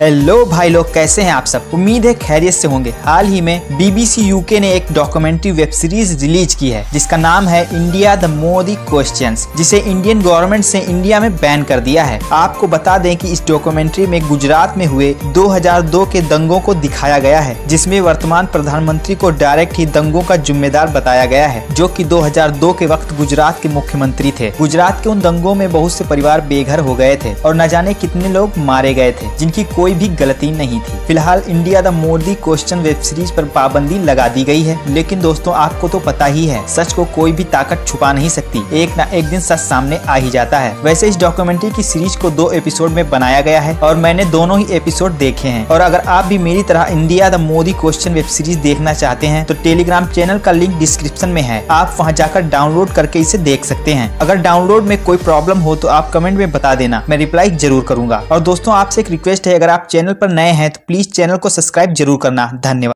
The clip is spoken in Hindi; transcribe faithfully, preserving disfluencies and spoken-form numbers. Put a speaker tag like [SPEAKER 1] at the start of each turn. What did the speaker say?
[SPEAKER 1] हेलो भाई लोग, कैसे हैं आप सब। उम्मीद है खैरियत से होंगे। हाल ही में बीबीसी यूके ने एक डॉक्यूमेंट्री वेब सीरीज रिलीज की है जिसका नाम है इंडिया द मोदी क्वेश्चंस, जिसे इंडियन गवर्नमेंट से इंडिया में बैन कर दिया है। आपको बता दें कि इस डॉक्यूमेंट्री में गुजरात में हुए दो हज़ार दो के दंगों को दिखाया गया है, जिसमें वर्तमान प्रधानमंत्री को डायरेक्ट ही दंगों का जिम्मेदार बताया गया है, जो कि दो हज़ार दो के वक्त गुजरात के मुख्यमंत्री थे। गुजरात के उन दंगों में बहुत से परिवार बेघर हो गए थे और न जाने कितने लोग मारे गए थे, जिनकी कोई भी गलती नहीं थी। फिलहाल India the Modi question web series पर पाबंदी लगा दी गई है, लेकिन दोस्तों आपको तो पता ही है, सच को कोई भी ताकत छुपा नहीं सकती। एक ना एक दिन सच सामने आ ही जाता है। वैसे इस डॉक्यूमेंट्री की सीरीज को दो एपिसोड में बनाया गया है और मैंने दोनों ही एपिसोड देखे हैं। और अगर आप भी मेरी तरह India the Modi question web series देखना चाहते हैं तो टेलीग्राम चैनल का लिंक डिस्क्रिप्शन में है, आप वहां जाकर डाउनलोड करके इसे देख सकते हैं। अगर डाउनलोड में कोई प्रॉब्लम हो तो आप कमेंट में बता देना, मैं रिप्लाई जरूर करूंगा। और दोस्तों आपसे एक रिक्वेस्ट है, अगर आप चैनल पर नए हैं तो प्लीज चैनल को सब्सक्राइब जरूर करना। धन्यवाद।